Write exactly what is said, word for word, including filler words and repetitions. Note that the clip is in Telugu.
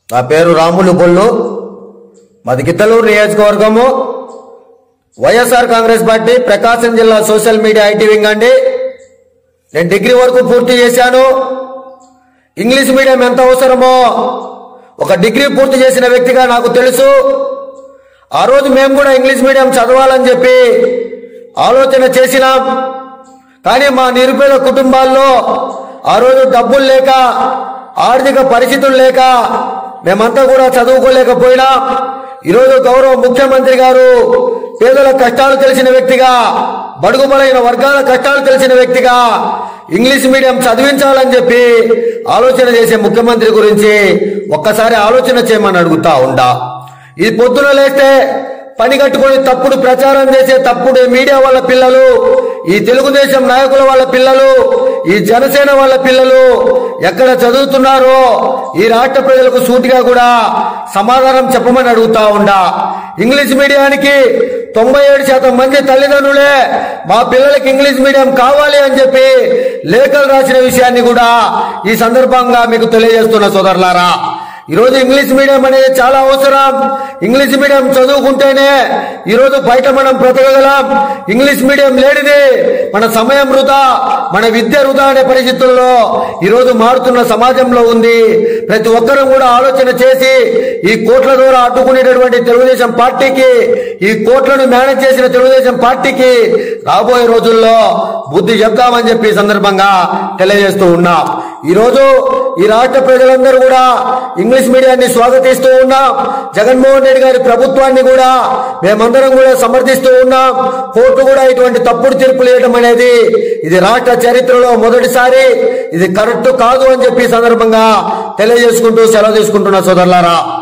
నా పేరు రాములు బొల్లు, మాది గిద్దలూరు నియోజకవర్గము, వైఎస్ఆర్ కాంగ్రెస్ పార్టీ ప్రకాశం జిల్లా సోషల్ మీడియా ఐటీ వింగ్ అండి. నేను డిగ్రీ వరకు పూర్తి చేశాను. ఇంగ్లీష్ మీడియం ఎంత అవసరమో ఒక డిగ్రీ పూర్తి చేసిన వ్యక్తిగా నాకు తెలుసు. ఆ రోజు మేము కూడా ఇంగ్లీష్ మీడియం చదవాలని చెప్పి ఆలోచన చేసినాం. కానీ మా నిరుపేద కుటుంబాల్లో ఆ రోజు డబ్బులు లేక, ఆర్థిక పరిస్థితులు లేక మేమంతా కూడా చదువుకోలేకపోయినా ఈరోజు గౌరవ ముఖ్యమంత్రి గారు పేదల కష్టాలు తెలిసిన వ్యక్తిగా, బడుగు బలైన వర్గాల కష్టాలు తెలిసిన వ్యక్తిగా ఇంగ్లీష్ మీడియం చదివించాలని చెప్పి ఆలోచన చేసే ముఖ్యమంత్రి గురించి ఒక్కసారి ఆలోచన చేయమని అడుగుతా ఉండా. ఈ పొద్దున లేస్తే పని కట్టుకొని తప్పుడు ప్రచారం చేసే తప్పుడు మీడియా వాళ్ళ పిల్లలు, ఈ తెలుగుదేశం నాయకుల వాళ్ళ పిల్లలు, ఈ జనసేన వాళ్ళ పిల్లలు ఎక్కడ చదువుతున్నారో ఈ రాష్ట్ర ప్రజలకు సూటిగా కూడా సమాధానం చెప్పమని అడుగుతా ఉండా. ఇంగ్లీష్ మీడియానికి తొంభై ఏడు శాతం మంది తల్లిదండ్రులే మా పిల్లలకి ఇంగ్లీష్ మీడియం కావాలి అని చెప్పి లేఖలు రాసిన విషయాన్ని కూడా ఈ సందర్భంగా మీకు తెలియజేస్తున్న సోదరులారా. ఈరోజు ఇంగ్లీష్ మీడియం అనేది చాలా అవసరం. ఇంగ్లీష్ మీడియం చదువుకుంటేనే ఈరోజు బయట మనం బ్రతకగలం. ఇంగ్లీష్ మీడియం లేనిది మన సమయం వృధా, మన విద్య వృధా అనే పరిస్థితుల్లో ఈరోజు మారుతున్న సమాజంలో ఉంది. ప్రతి ఒక్కరూ కూడా ఆలోచన చేసి ఈ కోట్ల ద్వారా అడ్డుకునేటటువంటి తెలుగుదేశం పార్టీకి, ఈ కోట్లను మేనేజ్ చేసిన తెలుగుదేశం పార్టీకి రాబోయే రోజుల్లో బుద్ధి చెప్తామని చెప్పి సందర్భంగా తెలియజేస్తూ ఉన్నా. ఈరోజు ఈ రాష్ట్ర ప్రజలందరూ కూడా ఇంగ్లీష్ మీడియాన్ని స్వాగతిస్తూ ఉన్నాం. జగన్మోహన్ రెడ్డి గారి ప్రభుత్వాన్ని కూడా మేమందరం కూడా సమర్థిస్తూ ఉన్నాం. కోర్టు కూడా ఇటువంటి తప్పుడు తీర్పులు ఇవ్వడం అనేది ఇది రాష్ట్ర చరిత్రలో మొదటిసారి. ఇది కరెక్ట్ కాదు అని చెప్పి సందర్భంగా తెలియజేసుకుంటూ సెలవు తీసుకుంటున్న సోదరులారా.